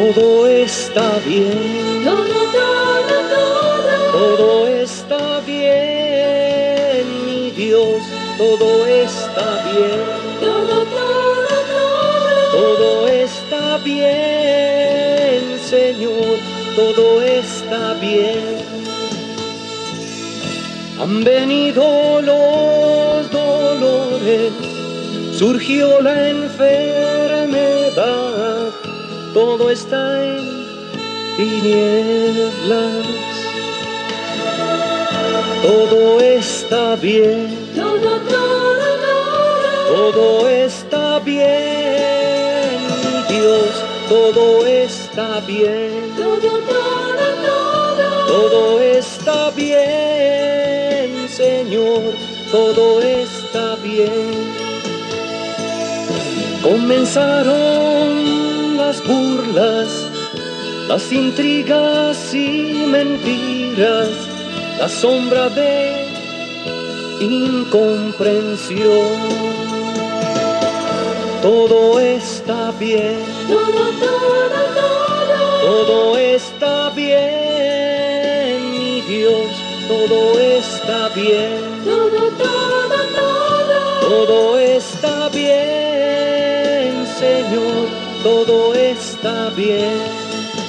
Todo está bien, todo está bien, mi Dios, todo está bien, todo está bien, Señor, todo está bien. Han venido los dolores, surgió la enfermedad, todo está en tinieblas. Todo está bien, todo está bien, mi Dios, todo está bien, todo está bien, Señor, todo está bien. Comenzaron las burlas, las intrigas y mentiras, la sombra de incomprensión. Todo está bien, todo está bien, mi Dios, todo está bien, todo está bien, Señor, todo está bien.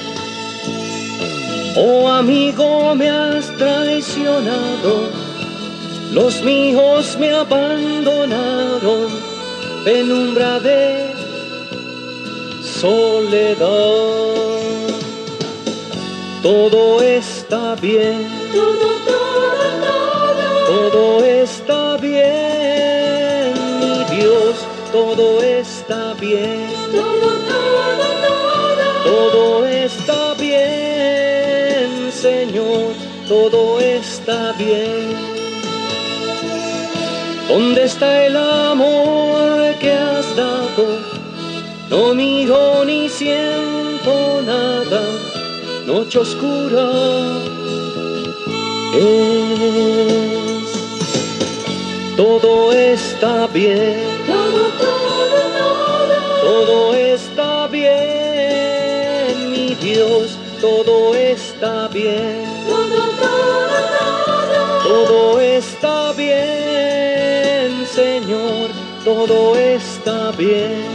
Oh amigo, me has traicionado, los míos me abandonaron, penumbra de soledad. Todo está bien, todo está bien, mi Dios, todo está bien, todo está bien, Señor, todo está bien. ¿Dónde está el amor que has dado? No miro ni siento nada, noche oscura es. Todo está bien, todo está bien, mi Dios, todo está bien, todo está bien, Señor, todo está bien.